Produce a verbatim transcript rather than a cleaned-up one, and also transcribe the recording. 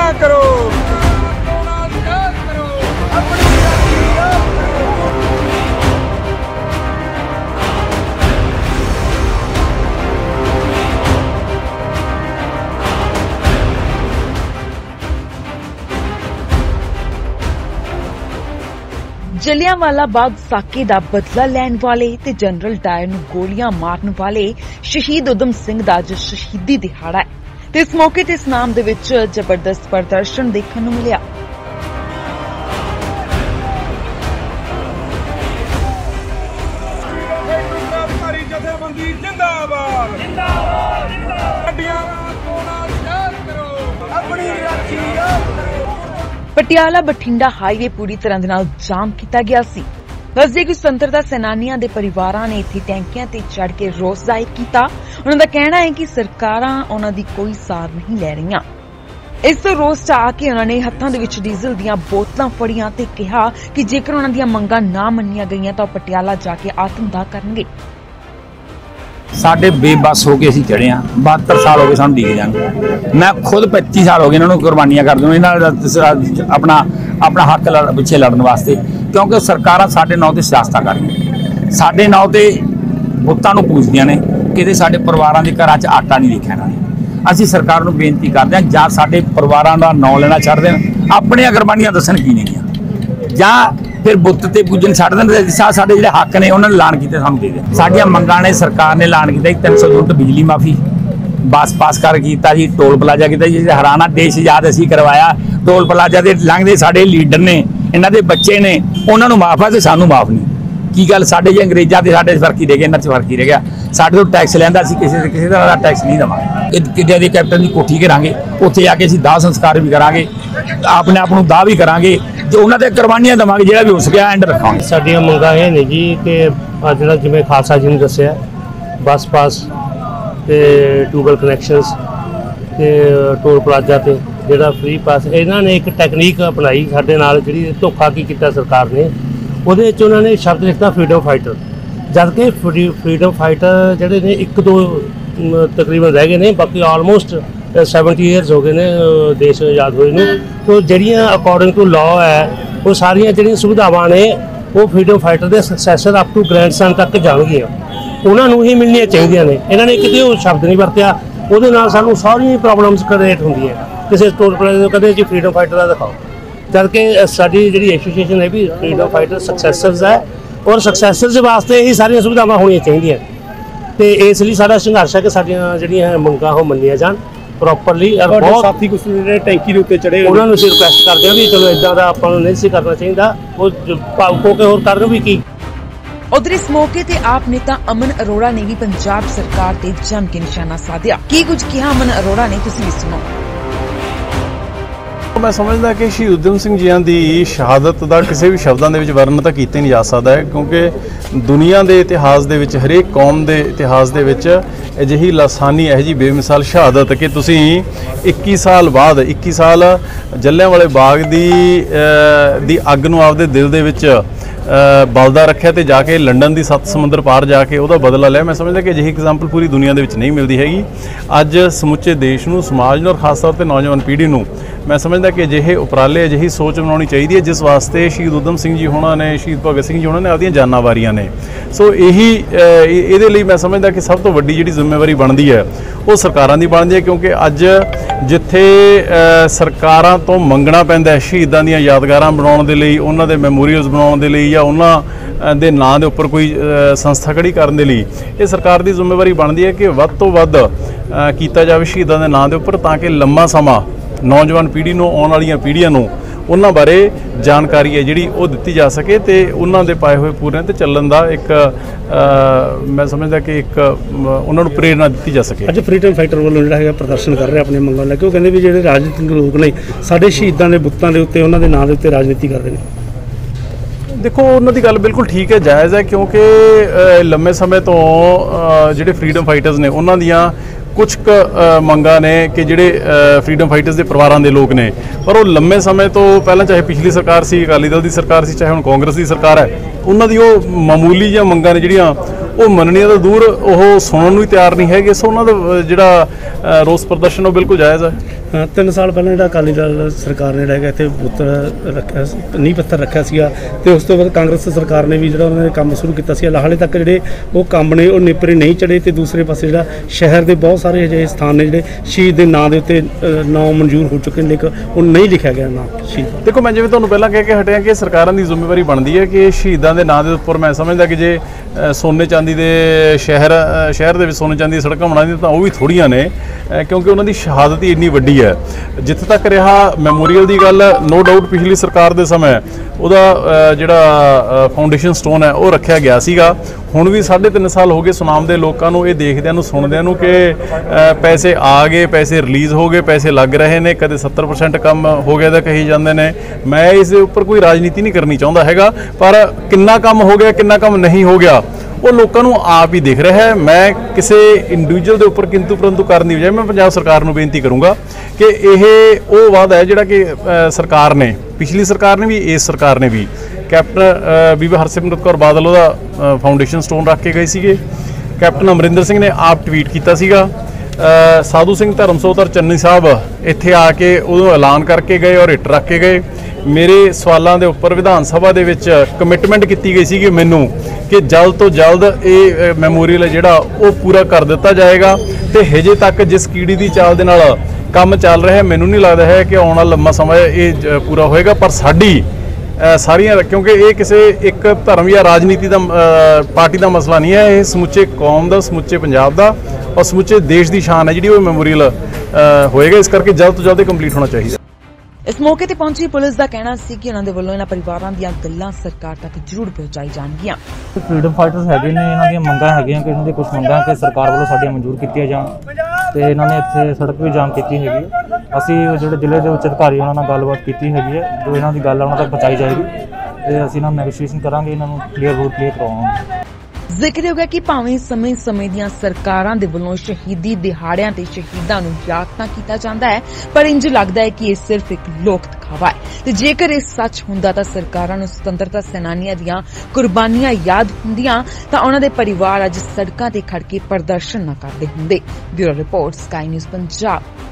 करो। जलियांवाला बाग साके दा बदला लैण वाले ते जनरल डायर नूं गोलियां मारन वाले शहीद उधम सिंह दा अज शहीदी दिहाड़ा है ते इस मौके ते इस नाम दे विच जबरदस्त प्रदर्शन देखण नूं मिलिया। पटियाला बठिंडा हाईवे पूरी तरह नाल जाम किया गया सी। दसदे कि स्वतंत्रता सैनानियां दे परिवारां ने इत्थे टैंकियां ते चढ़ के रोस जाहिर किया। उन्हां दा कहना है कि सरकारां उन्हां दी कोई सार नहीं लै रहीआं। इस तो रोस च आके उन्हां ने हत्थां दे विच डीजल दीआं बोतलां फड़ियां ते कहा कि जेकर उन्हां दीआं मंगां ना मन्नियां गईआं तां पटियाला जाके आत्मदाह करनगे। साडे बेबस हो के असीं चढ़े हाँ, बहत्तर साल हो गए सानूं डिगे जाने। मैं खुद पच्ची साल हो गए इन्होंने कुर्बानियां कर दूँ इन्होंने अपना अपना हक लड़ पिछे लड़न वास्ते, क्योंकि सरकारां साडे नां ते सियासतां कर रहीआं, साडे नां ते बुत्तां नूं पूजदियां ने, किते साडे परिवारां दे घरां च आटा नहीं देखिआ इन्हां ने। असीं सरकार नूं बेनती करदे हां जां साडे परिवारां दा नां लेना छड्ड देण, अपणीआं कुर्बानियां दस्सण की नेगीआं, जां फिर बुत ते पूजन छड्ड देण। साडे जिहड़े हक ने उन्होंने ऐलान कीते सानूं दे देण। साडीआं मंगां ने सरकार ने ऐलान कीता तीन सौ यूनिट बिजली माफी, बस पास कर कीता जी, टोल प्लाजा कीता जी, हराना देश आजाद असीं करवाया। टोल प्लाजा दे लंघदे साडे लीडर ने, इन्हां दे बच्चे ने, उन्हां नूं माफ है ते सानूं माफ नहीं। की गल साडे जे अंग्रेजां दे साडे फर्क ही रह गया, इन्हां च फर्क ही रह गया। साडे तो टैक्स लैंदा असीं किसी किसी तरह दा टैक्स नहीं देवांगे। किड्डे दी कैप्टन दी कोठी घेरांगे, उत्थे जाके असीं दाह संस्कार भी करांगे, अपने आप नूं दाह भी करांगे, जो उन्हां दे कुर्बानियां देवांगे, जिहड़ा भी हो सकिआ एंड रखांगे। साडीआं मंगां इह ने जी कि अज जिहड़ा जिवें खालसा जी ने दस्सिआ बस पास ते ट्यूबल कनैक्शनस ते टोल प्लाजा ते जिहड़ा फ्री पास, इन्हां ने एक टैकनीक अपनाई साडे नाल, जिहड़ी धोखा की कीता सरकार ने। ਉਹਦੇ ਵਿੱਚ ਉਹਨਾਂ ਨੇ ਸ਼ਬਦ ਲਿਖਤਾ ਫਰੀडम फाइटर, जद कि फ्रीडम फाइटर ਜਿਹੜੇ ਨੇ ਇੱਕ ਦੋ ਤਕਰੀਬਨ ਰਹਿ ਗਏ ਨੇ, ਬਾਕੀ ਆਲਮੋਸਟ सैवनटी ईयरस हो गए ने देश आज़ाद होए नूं। तो ਜਿਹੜੀਆਂ अकॉर्डिंग टू लॉ है वो सारियां ਜਿਹੜੀਆਂ ਸੁਵਿਧਾਵਾਂ ਨੇ ਉਹ ਫਰੀडम फाइटर ਦੇ ਸਕਸੈਸਰ ਅਪ टू ग्रैंडसन तक ਜਾਣਗੀਆਂ, ਉਹਨਾਂ ਨੂੰ ਹੀ ਮਿਲਣੀਆਂ ਚਾਹੀਦੀਆਂ ਨੇ। ਇਹਨਾਂ ਨੇ ਕਿਤੇ ਉਹ ਸ਼ਬਦ ਨਹੀਂ ਵਰਤਿਆ, ਉਹਦੇ ਨਾਲ ਸਾਨੂੰ ਸਾਰੀਆਂ ਪ੍ਰੋਬਲਮਸ ਕ੍ਰੀਏਟ ਹੁੰਦੀਆਂ। ਕਿਸੇ ਟੋਲ ਪਲਾਜ਼ੇ ਤੋਂ ਕਦੇ ਜੀ ਫਰੀडम फाइटर ਦਾ ਦਿਖਾਓ, जबकि साडी जिहड़ी एसोसीएशन है भी फ्रीडम फाइटर सक्सैसर्स है, और सक्सैसर्स वास्ते ही सारियां सुविधावां होणीआं चाहीदियां। ते इस लई साडा संघर्ष है कि साडियां जिहड़ियां मंगां हो मन्नियां जाण प्रॉपरली। बहुत साथी कुछ जिहड़े टैंकी दे उत्ते चढ़े उन्हां नूं असीं रिक्वेस्ट करदे हां भी चलो इदां दा आपां नूं नहीं सी करना चाहीदा, ਉਹ ਭਾਵੁਕ ਹੋ ਕੇ ਹੋਰ ਕਰਨ ਵੀ ਕੀ। उधर इस मौके ते आप नेता अमन अरोड़ा ने भी पंजाब सरकार ते जम के निशाना साधिया। की कुछ कहा अमन अरोड़ा ने, तुसीं भी सुनो। मैं समझदा कि शहीद उधम सिंह जी की शहादत का किसी भी शब्दों के वर्णन तो किया नहीं जा सकता है, क्योंकि दुनिया के इतिहास के हरेक कौम के इतिहास के अजिही लासानी यह जी बेमिसाल शहादत कि तुसी इक्की साल बाद इक्की साल जलियांवाले बाग की दी अग नूं आपदे दिल दे विच बलदा रखिया तो जाके लंडन की सत्त समुद्र पार जाके वह बदला लिया। मैं समझदा कि अजिही एग्जाम्पल पूरी दुनिया के नहीं मिलती हैगी। अज समुचे देश नूं, समाज नूं और खास तौर पर नौजवान पीढ़ी नूं मैं समझदा कि अजिहे उपराले अजिही सोच बनानी चाहिए है, जिस वास्ते शहीद उधम सिंह जी होना ने, शहीद भगत सिंह जी होना ने आपदियां जानां वारियां ने। सो यही इहदे लई मैं समझदा कि सब तो वड्डी जिहड़ी जिम्मेवारी बनदी है वो सरकारां दी बनदी है, क्योंकि अज जिथे सरकारां तो मंगना पैंदा है शहीदां दीयां यादगारां बनाउण दे लई, उन्हां दे मैमोरीअल्स बनाउण दे लई, या उन्हां दे नां दे उपर कोई संस्था खड़ी करन दे लई ये सरकार दी जिम्मेवारी बनदी है कि वध तो वध कीता जावे शहीदां दे नां दे उपर, तां कि लंबा समा नौजवान पीढ़ी नूं, आउण वालीआं पीढ़ीआं नूं उन्हां बारे जानकारी है जिहड़ी वो दित्ती जा सके, तो उन्हां दे पाए हुए पूरे ते चलण दा एक आ, मैं समझदा कि एक उन्हां नूं प्रेरणा दित्ती जा सके। अज फ्रीडम फाइटर वालों जिहड़ा है प्रदर्शन कर रहे अपने मंगां लैके, वो कहंदे भी जिहड़े राजनीतिक लोक ने साडे शहीदां दे बुत्तां दे उत्ते उन्हां दे नां दे उत्ते राजनीति करदे ने। देखो उन्हों की गल बिल्कुल ठीक है, जायज़ है, क्योंकि लंबे समय तो जिहड़े फ्रीडम फाइटर्स ने उन्हां दियां कुछ क मंगां ने कि जिहड़े फ्रीडम फाइटर्स के परिवारां दे लोग ने, पर वो लंबे समय तो पहले चाहे पिछली सरकार सी, अकाली दल की सरकार सी, चाहे हुण कांग्रेस की सरकार है, उन्हां दी वो मामूली जिहा मंगां ने जिहड़ियां वो मनणियां तो दूर वो सुणन नूं ही तैयार नहीं है। सो उन्हां दा जिहड़ा रोस प्रदर्शन वो बिल्कुल जायज़ है। ਹਾਂ, ਤਿੰਨ ਸਾਲ ਪਹਿਲਾਂ ਜਿਹੜਾ ਅਕਾਲੀ ਦਲ ਸਰਕਾਰ ਨੇ ਜਿਹੜਾ ਇੱਥੇ ਪੁੱਤਰ ਰੱਖਿਆ ਸੀ, ਨੀਂਹ ਪੱਥਰ ਰੱਖਿਆ ਸੀਗਾ, ਤੇ ਉਸ ਤੋਂ ਬਾਅਦ ਕਾਂਗਰਸ ਸਰਕਾਰ ਨੇ ਵੀ ਜਿਹੜਾ ਉਹਨਾਂ ਨੇ ਕੰਮ ਸ਼ੁਰੂ ਕੀਤਾ ਸੀ। ਹਾਲੇ ਤੱਕ ਜਿਹੜੇ ਉਹ ਕੰਮ ਨੇ ਉਹ ਨੇਪਰੇ ਨਹੀਂ ਚੜੇ, ਤੇ ਦੂਸਰੇ ਪਾਸੇ ਜਿਹੜਾ ਸ਼ਹਿਰ ਦੇ ਬਹੁਤ ਸਾਰੇ ਅਜਿਹੇ ਸਥਾਨ ਨੇ ਜਿਹੜੇ ਸ਼ਹੀਦ ਦੇ ਨਾਂ ਦੇ ਉੱਤੇ ਨਾਂ ਮਨਜ਼ੂਰ ਹੋ ਚੁੱਕੇ ਨੇ, ਲੇਕਿਨ ਉਹ ਨਹੀਂ ਲਿਖਿਆ ਗਿਆ ਨਾਂ ਸ਼ਹੀਦ। ਦੇਖੋ, ਮੈਂ ਜਿਵੇਂ ਤੁਹਾਨੂੰ ਪਹਿਲਾਂ ਕਹਿ ਕੇ ਹਟਿਆ ਕਿ ਸਰਕਾਰਾਂ ਦੀ ਜ਼ਿੰਮੇਵਾਰੀ ਬਣਦੀ ਹੈ ਕਿ ਸ਼ਹੀਦਾਂ ਦੇ ਨਾਂ ਦੇ ਉੱਪਰ, ਮੈਂ ਸਮਝਦਾ ਕਿ ਜੇ ਸੋਨੇ ਚਾਂਦੀ ਦੇ ਸ਼ਹਿਰ ਸ਼ਹਿਰ ਦੇ ਵਿੱਚ ਸੋਨੇ ਚਾਂਦੀ ਦੀ ਸੜਕਾਂ ਬਣਾਉਣੀਆਂ ਤਾਂ ਉਹ ਵੀ ਥੋੜ੍ਹੀਆਂ ਨੇ, ਕਿਉਂਕਿ ਉਹਨਾਂ ਦੀ ਸ਼ਹਾਦਤ ਹੀ ਇੰਨੀ ਵੱਡੀ ਹੈ। ਜਿੱਥੇ ਤੱਕ ਰਿਹਾ ਮੈਮੋਰੀਅਲ ਦੀ ਗੱਲ, ਨੋ ਡਾਊਟ ਪਿਛਲੀ ਸਰਕਾਰ ਦੇ ਸਮੇਂ ਉਹਦਾ ਜਿਹੜਾ ਫਾਊਂਡੇਸ਼ਨ ਸਟੋਨ ਹੈ ਉਹ ਰੱਖਿਆ ਗਿਆ ਸੀਗਾ। ਹੁਣ ਵੀ ਸਾਢੇ ਤਿੰਨ ਸਾਲ ਹੋ ਗਏ ਸੁਨਾਮ ਦੇ ਲੋਕਾਂ ਨੂੰ ਇਹ ਦੇਖਦਿਆਂ ਨੂੰ, ਸੁਣਦਿਆਂ ਨੂੰ ਕਿ ਪੈਸੇ ਆ ਗਏ, ਪੈਸੇ ਰਿਲੀਜ਼ ਹੋ ਗਏ, ਪੈਸੇ ਲੱਗ ਰਹੇ ਨੇ, ਕਦੇ ਸੱਤਰ ਪਰਸੈਂਟ ਕੰਮ ਹੋ ਗਿਆ ਤਾਂ ਕਹੀ ਜਾਂਦੇ ਨੇ। ਮੈਂ ਇਸ ਦੇ ਉੱਪਰ ਕੋਈ ਰਾਜਨੀਤੀ ਨਹੀਂ ਕਰਨੀ ਚਾਹੁੰਦਾ ਹੈਗਾ, ਪਰ ਕਿੰਨਾ ਕੰਮ ਹੋ ਗਿਆ, ਕਿੰਨਾ ਕੰਮ ਨਹੀਂ ਹੋ ਗਿਆ, ਉਹ ਲੋਕਾਂ ਨੂੰ ਆਪ ਹੀ ਦਿਖ ਰਿਹਾ ਹੈ। ਮੈਂ ਕਿਸੇ ਇੰਡੀਵਿਜੂਅਲ ਦੇ ਉੱਪਰ ਕਿੰਤੂ ਪਰੰਤੂ ਕਰਨ ਦੀ ਬਜਾਏ ਮੈਂ ਪੰਜਾਬ ਸਰਕਾਰ ਨੂੰ ਬੇਨਤੀ ਕਰੂੰਗਾ ਕਿ ਇਹ ਉਹ ਵਾਅਦਾ ਹੈ ਜਿਹੜਾ ਕਿ ਸਰਕਾਰ ਨੇ, ਪਿਛਲੀ ਸਰਕਾਰ ਨੇ ਵੀ, ਇਸ ਸਰਕਾਰ ਨੇ ਵੀ, ਕੈਪਟਨ ਬੀਬੀ ਹਰਸਿਮਰਤ ਕੌਰ ਬਾਦਲ ਉਹਦਾ ਫਾਊਂਡੇਸ਼ਨ ਸਟੋਨ ਰੱਖ ਕੇ ਗਏ ਸੀਗੇ। ਕੈਪਟਨ ਅਮਰਿੰਦਰ ਸਿੰਘ ਨੇ ਆਪ ਟਵੀਟ ਕੀਤਾ ਸੀਗਾ। ਸਾਧੂ ਸਿੰਘ ਧਰਮਸੋਤਰ ਚੰਨੀ ਸਾਹਿਬ ਇੱਥੇ ਆ ਕੇ ਉਦੋਂ ਐਲਾਨ ਕਰਕੇ ਗਏ ਔਰ ਇੱਟ ਰੱਖ ਕੇ ਗਏ। ਮੇਰੇ ਸਵਾਲਾਂ ਦੇ ਉੱਪਰ ਵਿਧਾਨ ਸਭਾ ਦੇ ਵਿੱਚ ਕਮਿਟਮੈਂਟ ਕੀਤੀ ਗਈ ਸੀ ਕਿ ਮੈਨੂੰ ਕਿ ਜਲਦ ਤੋਂ ਜਲਦ ਇਹ ਮੈਮੋਰੀਅਲ ਜਿਹੜਾ ਉਹ ਪੂਰਾ ਕਰ ਦਿੱਤਾ ਜਾਏਗਾ, ਤੇ ਹਜੇ ਤੱਕ ਜਿਸ ਕੀੜੀ ਦੀ ਚਾਲ ਦੇ ਨਾਲ ਕੰਮ ਚੱਲ ਰਿਹਾ, ਮੈਨੂੰ ਨਹੀਂ ਲੱਗਦਾ ਹੈ ਕਿ ਆਉਣ ਵਾਲਾ ਲੰਮਾ ਸਮਾਂ ਇਹ ਪੂਰਾ ਹੋਏਗਾ। ਪਰ ਸਾਡੀ ਸਾਰੀਆਂ, ਕਿਉਂਕਿ ਇਹ ਕਿਸੇ ਇੱਕ ਧਰਮ ਜਾਂ ਰਾਜਨੀਤੀ ਦਾ ਪਾਰਟੀ ਦਾ ਮਸਲਾ ਨਹੀਂ ਹੈ, ਇਹ ਸਮੁੱਚੇ ਕੌਮ ਦਾ, ਸਮੁੱਚੇ ਪੰਜਾਬ ਦਾ ਔਰ ਸਮੁੱਚੇ ਦੇਸ਼ ਦੀ ਸ਼ਾਨ ਹੈ ਜਿਹੜੀ ਉਹ ਮੈਮੋਰੀਅਲ ਹੋਏਗਾ। ਇਸ ਕਰਕੇ ਜਲਦ ਤੋਂ ਜਲਦ ਕੰਪਲੀਟ ਹੋਣਾ ਚਾਹੀਦਾ। ਇਸ ਮੌਕੇ ਤੇ ਪਹੁੰਚੀ ਪੁਲਿਸ ਦਾ ਕਹਿਣਾ ਸੀ ਕਿ ਉਹਨਾਂ ਦੇ ਵੱਲੋਂ ਇਹਨਾਂ ਪਰਿਵਾਰਾਂ ਦੀਆਂ ਗੱਲਾਂ ਸਰਕਾਰ ਤੱਕ ਜ਼ਰੂਰ ਪਹੁੰਚਾਈ ਜਾਣਗੀਆਂ। ਫਰੀडम ਫਾਈਟਰਸ ਹੈਗੇ ਨੇ, ਇਹਨਾਂ ਦੀਆਂ ਮੰਗਾਂ ਹੈਗੀਆਂ ਕਿ ਇਹਨਾਂ ਦੀ ਕੁਝ ਮੰਗਾਂ ਕਿ ਸਰਕਾਰ ਵੱਲੋਂ ਸਾਡੀਆਂ ਮਨਜ਼ੂਰ ਕੀਤੀਆਂ ਜਾਣ, ਤੇ ਇਹਨਾਂ ਨੇ ਇੱਥੇ ਸੜਕ ਵੀ ਜਾਮ ਕੀਤੀ ਹੈਗੀ। ਅਸੀਂ ਜਿਹੜੇ ਜ਼ਿਲ੍ਹੇ ਦੇ ਉੱਚ ਅਧਿਕਾਰੀ ਉਹਨਾਂ ਨਾਲ ਗੱਲਬਾਤ ਕੀਤੀ ਹੈਗੀ ਹੈ, ਜੋ ਇਹਨਾਂ ਦੀ ਗੱਲ ਉਹਨਾਂ ਤੱਕ ਪਹੁੰਚਾਈ ਜਾਏਗੀ, ਤੇ ਅਸੀਂ ਇਹਨਾਂ ਨੂੰ ਨੈਗੋਸ਼ੀਏਸ਼ਨ ਕਰਾਂਗੇ, ਇਹਨਾਂ ਨੂੰ ਕਲੀਅਰ ਰੂਲ ਕਲੀਅਰ ਕਰਵਾਵਾਂਗੇ। ਜ਼ਿਕਰਯੋਗ ਹੈ ਕਿ ਭਾਵੇਂ ਸਮੇਂ-ਸਮੇਂ ਦੀਆਂ ਸਰਕਾਰਾਂ ਦੇ ਵੱਲੋਂ ਸ਼ਹੀਦੀ ਦਿਹਾੜਿਆਂ ਤੇ ਸ਼ਹੀਦਾਂ ਨੂੰ ਯਾਦ ਤਾਂ ਕੀਤਾ ਜਾਂਦਾ ਹੈ, ਪਰ ਇੰਜ ਲੱਗਦਾ ਹੈ ਕਿ ਇਹ ਸਿਰਫ ਇੱਕ ਲੋਕ ਦਿਖਾਵਾ ਹੈ, ਤੇ ਜੇਕਰ ਇਹ ਸੱਚ ਹੁੰਦਾ ਤਾਂ ਸਰਕਾਰਾਂ ਨੂੰ ਸੁਤੰਤਰਤਾ ਸੈਨਾਨੀਆਂ ਦੀਆਂ ਕੁਰਬਾਨੀਆਂ ਯਾਦ ਹੁੰਦੀਆਂ ਤਾਂ ਉਹਨਾਂ ਦੇ ਪਰਿਵਾਰ ਅੱਜ ਸੜਕਾਂ ਤੇ ਖੜ ਕੇ ਪ੍ਰਦਰਸ਼ਨ ਨਾ ਕਰਦੇ ਹੁੰਦੇ। Bureau report, sky news Punjab.